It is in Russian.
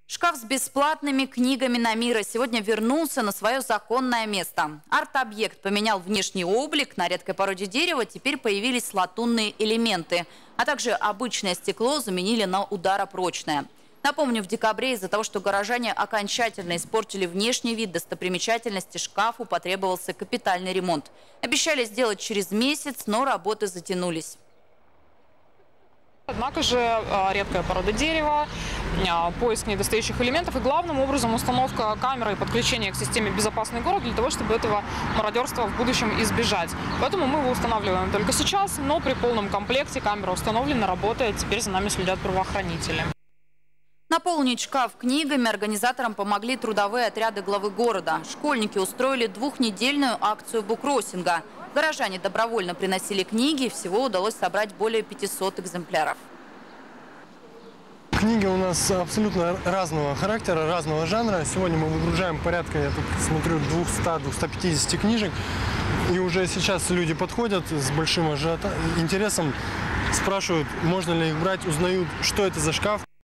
Шкаф с бесплатными книгами Намира сегодня вернулся на свое законное место. Арт-объект поменял внешний облик, на редкой породе дерева теперь появились латунные элементы, а также обычное стекло заменили на ударопрочное. Напомню, в декабре из-за того, что горожане окончательно испортили внешний вид достопримечательности, шкафу потребовался капитальный ремонт. Обещали сделать через месяц, но работы затянулись. Однако же редкая порода дерева, поиск недостающих элементов и главным образом установка камеры и подключение к системе «Безопасный город» для того, чтобы этого мародерства в будущем избежать. Поэтому мы его устанавливаем только сейчас, но при полном комплекте камера установлена, работает, теперь за нами следят правоохранители. Наполнить шкаф книгами организаторам помогли трудовые отряды главы города. Школьники устроили двухнедельную акцию буккроссинга. Горожане добровольно приносили книги, всего удалось собрать более 500 экземпляров. Книги у нас абсолютно разного характера, разного жанра. Сегодня мы выгружаем порядка, я тут смотрю, 200-250 книжек. И уже сейчас люди подходят с большим интересом, спрашивают, можно ли их брать, узнают, что это за шкаф.